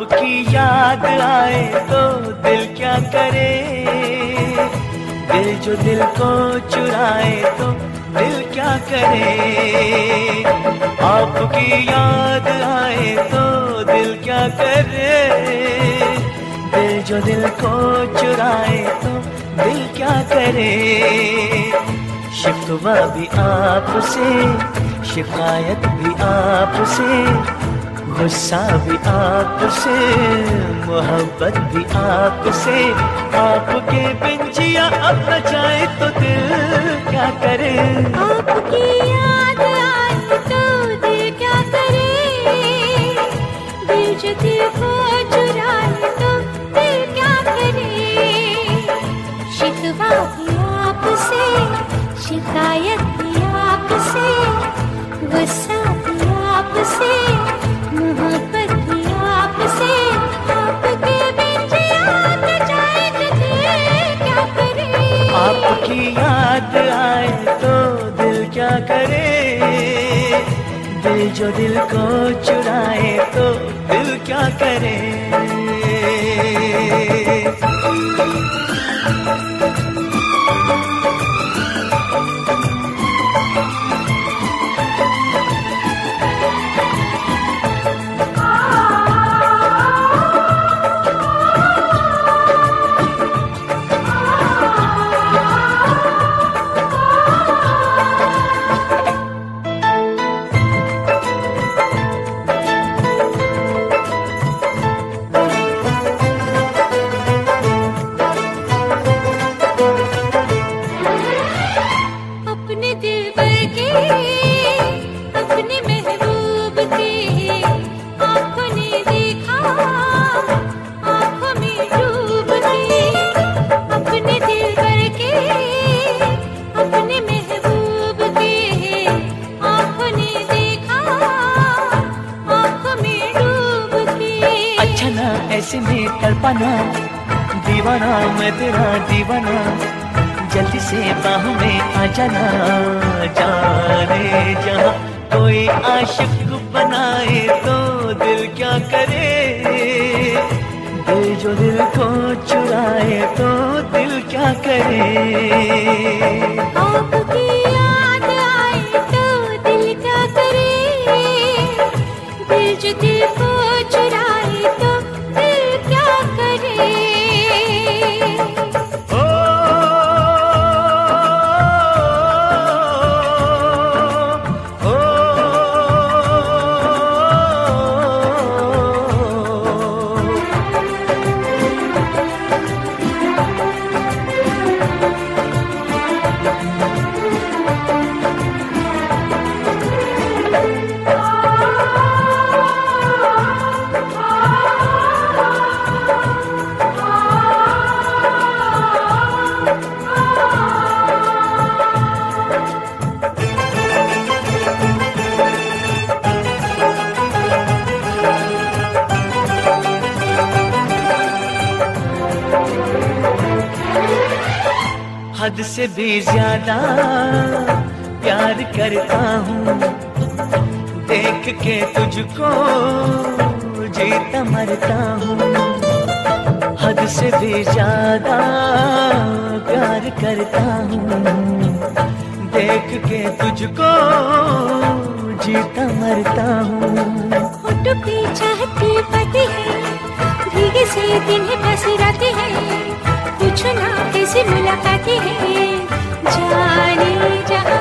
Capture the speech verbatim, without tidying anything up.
आपकी याद आए तो दिल क्या करे, दिल जो दिल को चुराए तो दिल क्या करे। आपकी याद आए तो दिल क्या करे, दिल जो दिल को चुराए तो दिल क्या करे। शिकवा भी आपसे, शिकायत भी आपसे, गुस्सा भी आपसे, मोहब्बत भी आपसे। आपके बिन जिया अब न जाए तो दिल क्या करे। आपकी याद आए तो दिल क्या करे, दिल जो दिल को चुराए तो दिल क्या करे। शिकवा भी आपसे, शिकायत भी आपसे, गुस्सा भी आपसे, मोहब्बत भी आपसे। आपके बिन जिया न जाए तो दिल क्या करे। आपकी याद आए तो दिल क्या करे, दिल जो दिल को चुराए तो दिल क्या करे। ऐसे में तड़पाना, दीवाना मैं तेरा दीवाना, जल्दी से बाहों में आ जाना। जाने जहाँ कोई आशिक बनाए तो दिल क्या करे, दिल जो दिल को चुराए तो दिल क्या करे। आपकी याद आए तो दिल क्या करे, दिल जो दिल को चुराए तो दिल क्या करे। ओ, ओ, हद से भी ज्यादा प्यार करता हूँ, देख के तुझको जीता मरता हूँ। हद से भी ज्यादा प्यार करता हूँ, देख के तुझको जीता मरता हूँ। होठों पे चाहती बातें हैं, भीगे से दिन है बस रातें हैं, पूछो ना कैसी मुलाकातें हैं। जाने जा